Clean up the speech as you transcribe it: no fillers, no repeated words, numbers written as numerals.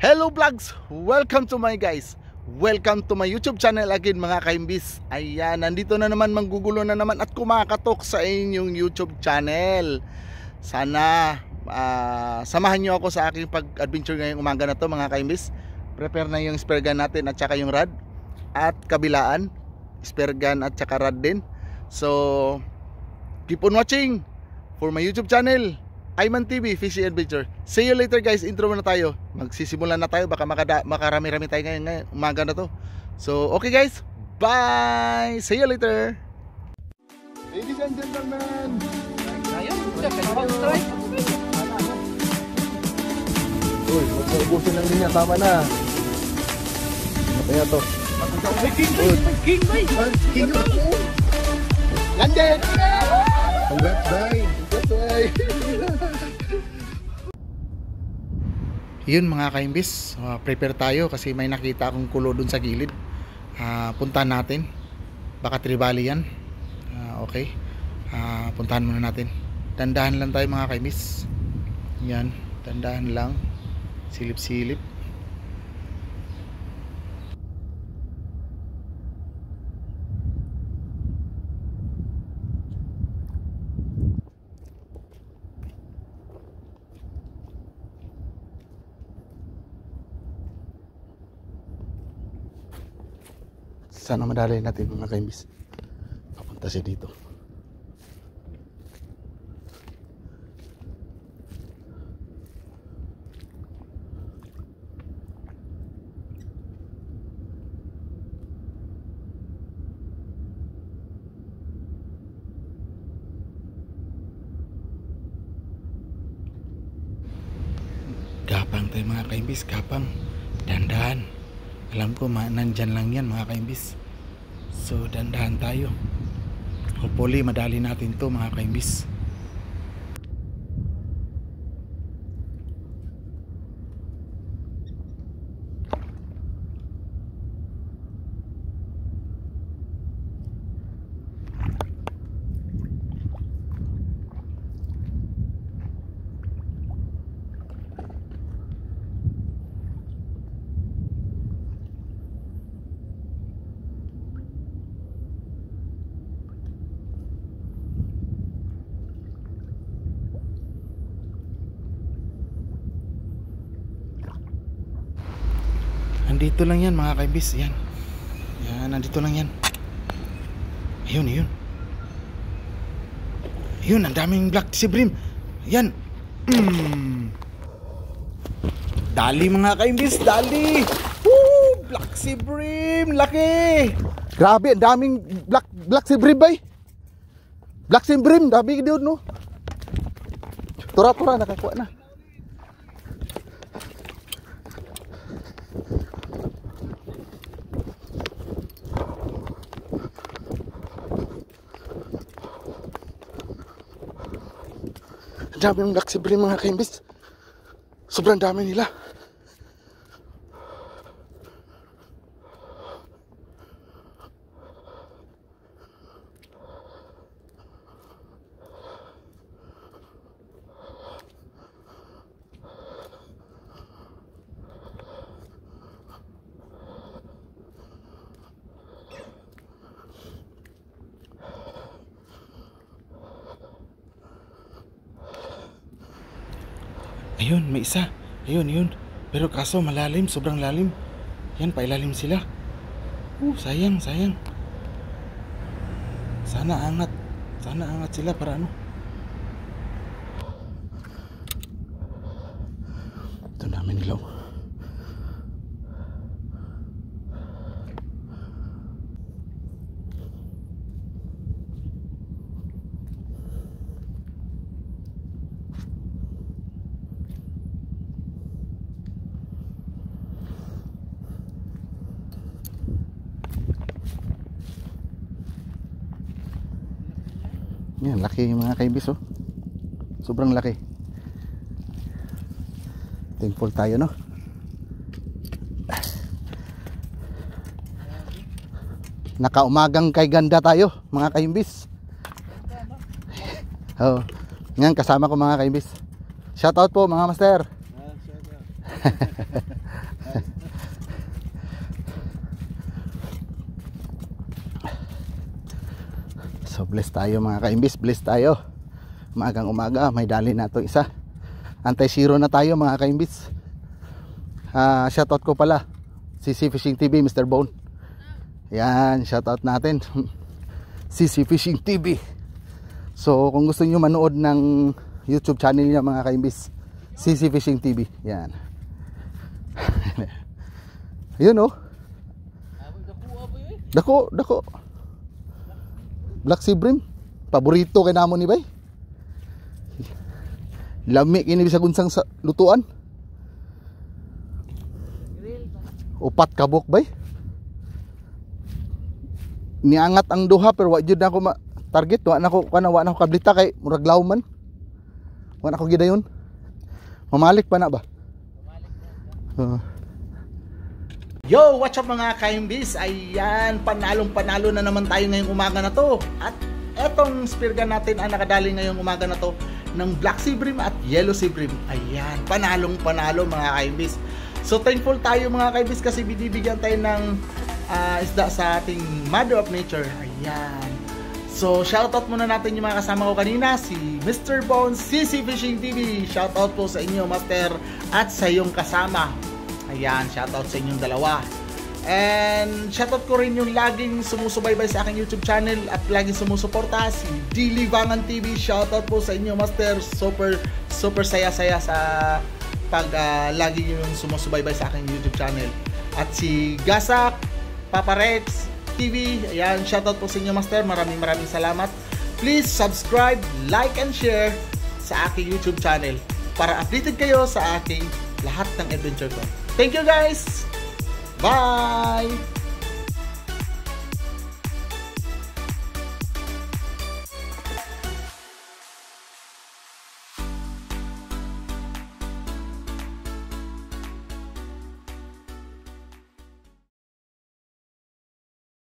Hello vlogs! Welcome to my guys. Welcome to my YouTube channel again mga kaimbis. Ayan, nandito na naman, manggugulo na naman at kumakatok sa inyong YouTube channel. Sana samahan nyo ako sa aking pag-adventure ngayong umaga na to mga kaimbis. Prepare na yung spare gun natin at saka yung rod. At kabilaan, spare gun at saka rod din. So, keep on watching for my YouTube channel, Ayman TV Fishing Adventure. See you later guys, intro na tayo. Magsisimulan na tayo, baka makarami-rami tayo ngayon umaga na to. So okay guys, bye! See you later! Ladies and gentlemen, uy, magpaubusin lang din niya, tama na. Ano kaya to? King boy! Landed! Congrats bye! Yun mga kaimbis, prepare tayo kasi may nakita akong kulo dun sa gilid. Puntahan natin, baka tribali yan. Okay, puntahan muna natin. Dandahan lang tayo mga kaimbis. Yan, dandahan lang, silip-silip. Sana madali natin mga kaimbis. Papunta siya dito. Gapang tayo mga kaimbis, gapang. Dandahan. Alam ko nandyan lang yan mga kaimbis. So dandahan tayo. Hopefully madali natin to mga kaimbis. Nandito lang yan mga kaimbis. Yan. Yan, nandito lang yan. Ayun, ayun. Ayun, ang daming black sea bream. Yan. Dali mga kaimbis, dali. Woo! Black sea bream, laki. Grabe, ang daming black sea bream bay. Black sea bream, dami doon no. Tura-tura nakakuha na. Dami ng black sea bream mga kaimbis. Sobrang dami nila. Ayun, may isa. Ayun, yun. Pero kaso malalim, sobrang lalim. Yan, pailalim sila. Sayang, sayang. Sana angat. Sana angat sila para ano. Ito namin nilaw. Yan, laki yung mga kaimbis oh. Sobrang laki. Thankful tayo no. Nakaumagang kay ganda tayo mga kaimbis. Oh, ngayon kasama ko mga kaimbis. Shout out po mga master. So bless tayo mga kaimbis, bless tayo. Umagang umaga, may dali na to isa. Anti-zero na tayo mga kaimbis. Shoutout ko pala CC Fishing TV, Mr. Bone. Yan, shoutout natin CC Fishing TV. So kung gusto niyo manood ng YouTube channel niya mga kaimbis, CC Fishing TV. Yan. Yun oh. Dako, dako. Black sea bream. Paborito kay namo ni bay. Lami kini bisag unsang sa lutuan. Upat kabok bay. Niangat ang duha pero wa jud na ako target, wa na ko kablita kay murag lawman. Wa na ko gidayon. Mamalik pa na ba? Yo, what's up mga kaimbis? Ayan, panalong-panalo na naman tayo ngayong umaga na to. At etong spear gun natin ang nakadali ngayong umaga na to ng Black Sea Bream at Yellow Sea Bream. Ayan, panalong-panalo mga kaimbis. So thankful tayo mga kaimbis kasi binibigyan tayo ng isda sa ating Mother of Nature. Ayan. So shoutout muna natin yung mga kasama ko kanina, si Mr. Bones, CC Fishing TV. Shoutout po sa inyo Master at sa iyong kasama. Ayan, shoutout sa inyong dalawa. And shoutout ko rin yung laging sumusubaybay sa aking YouTube channel at laging sumusuporta, si D. Livangan TV. Shoutout po sa inyo Master. Super saya-saya sa pag lagi yung sumusubaybay sa aking YouTube channel. At si Gasak Papa Rex TV. Ayan, shoutout po sa inyo Master. Maraming salamat. Please subscribe, like and share sa aking YouTube channel para updated kayo sa aking lahat ng adventure ko. Thank you guys. Bye.